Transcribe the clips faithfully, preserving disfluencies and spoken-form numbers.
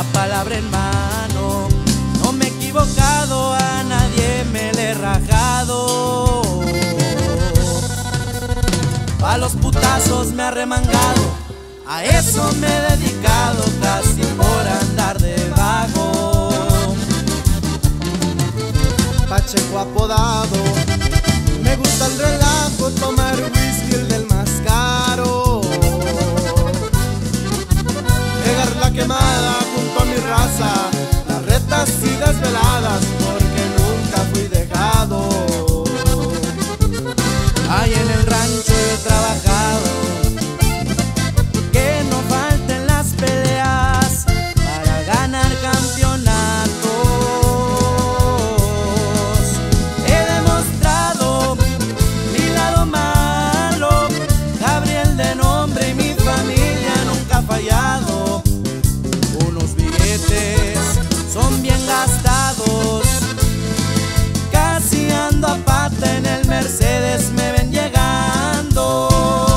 palabra en mano. No me he equivocado, a nadie me le he rajado. Pa' los putazos me he arremangado, a eso me he dedicado, casi por andar de vago. Pacheco apodado, me gusta el relajo, tomar whisky el del más caro. Pegar la quemada junto a mi raza, las retas y desveladas, porque nunca fui dejado. Ahí en el rancho he trabajado, que no falten las peleas para ganar campeonatos. He demostrado mi lado malo, Gabriel de nombre y mi familia nunca ha fallado. Unos billetes son bien gastados, casi ando a pata en el Mercedes, me ven llegando.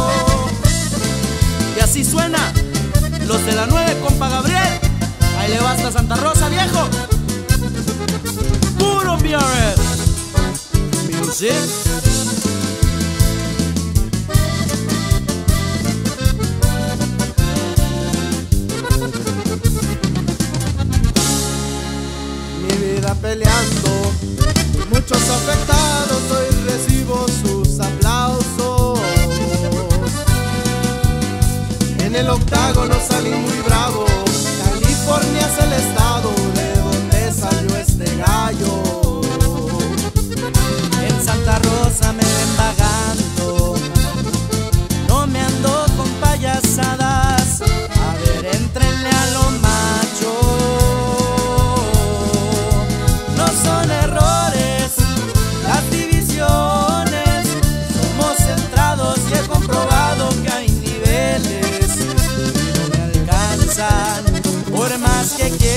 Y así suena los de la nueve, compa Gabriel. Ahí le basta Santa Rosa, viejo. Puro B R S Music. Mi vida peleando, muchos afectados, hoy recibo sus aplausos. En el octágono salí muy bravo, California es el estado de donde salió este gallo. En Santa Rosa me ven vagando, no me ando con payasadas. A ver, entrenle a lo macho. No son errores las divisiones, somos centrados y he comprobado que hay niveles. No me alcanzan por más que quiera.